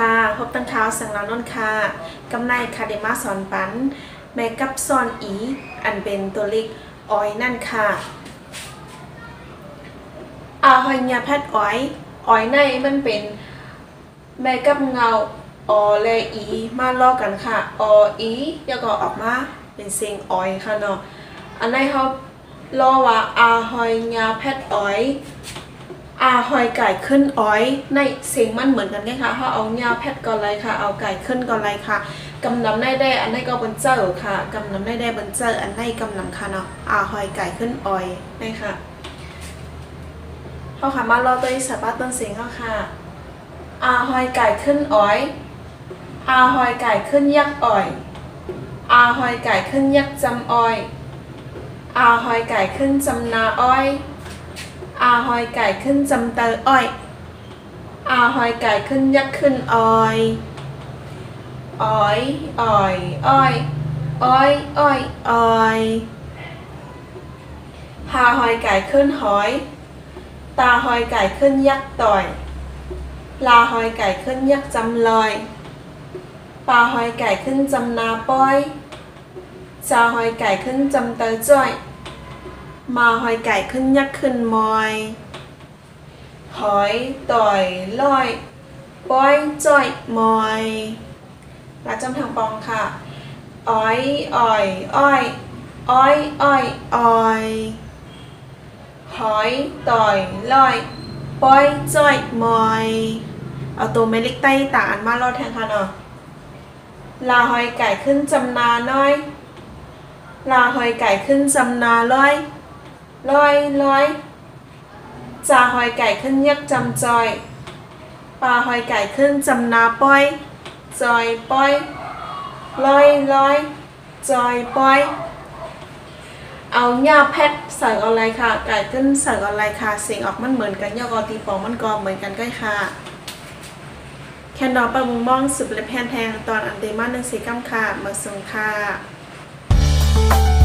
ค่ะพบตั้งเท้าสังลานนค่ะกำไนคาเดมาสอนปันแม่กับซอนอีอันเป็นตัวเล็กอ้อยนั่นค่ะหอยยาแพทย์อ้อยในมันเป็นแม่กับเงาอและอีมาลอกกันค่ะอีแล้วก็ออกมาเป็นเสียงอ้อยค่ะเนาะอันในเขารอว่าหอยยาแพทย์อ้อยหอยไก่ขึ้นอ้อยในเสียงมันเหมือนกันไงคะเขาเอายาแพทย์ก่อนเลยค่ะเอาไก่ขึ้นก่อนเลยค่ะกำนำได้อันในก็บนเจอค่ะกำนำได้บนเจออันในกำนำค่ะเนาะหอยไก่ขึ้นอ้อยนี่ค่ะเขาค่ะมารอตัวสปาต้นเสียงเขาค่ะหอยไก่ขึ้นอ้อยหอยไก่ขึ้นยักษ์อ้อยหอยไก่ขึ้นยักษ์จำอ้อยหอยไก่ขึ้นจำนาอ้อยหอยไก่ขึ้นจำเตออ้อยหอยไก่ขึ้นยักษ์ขึ้นอ้อยอ้อยอ้อยอ้อยอ้อยอ้อยอ้อยหอยไก่ขึ้นหอยตาหอยไก่ขึ้นยักษ์ต่อยลาหอยไก่ขึ้นยักษ์จำลอยปลาหอยไก่ขึ้นจำนาป้อยจาหอยไก่ขึ้นจำเตอจ้อยมาหอยไก่ขึ้นยักษ์ขึ้นมอยหอยต่อยลอยป้อยจ้อยมอยรักจำทางปองค่ะอ้อยอ้อยอ้อยอ้อยอ้อยอ้อยหอยต่อยลอยป้อยจ้อยมอยเอาตัวเมลิกใต้ต่างอันมาลอดแทนค่ะเนาะลาหอยไก่ขึ้นจำนาน้อยลาหอยไก่ขึ้นจำนาลอยลอยลอยจ่าหอยไก่ขึ้นยักษ์จำจอยปลาหอยไก่ขึ้นจำนาป้อยจอยป้อยลอยลอยจอยป้อยเอาหญ้าแพทใส่อะไรค่ะไก่ขึ้นใส่อะไรค่ะเสียงออกมันเหมือนกันย่อกอตีปองมันกอเหมือนกันก็ค่ะแคนดอปลาบุงบ้องสุดเล็บแพนแทงตอนอันเดมา1 4 9ค่ะมาส่งค่ะ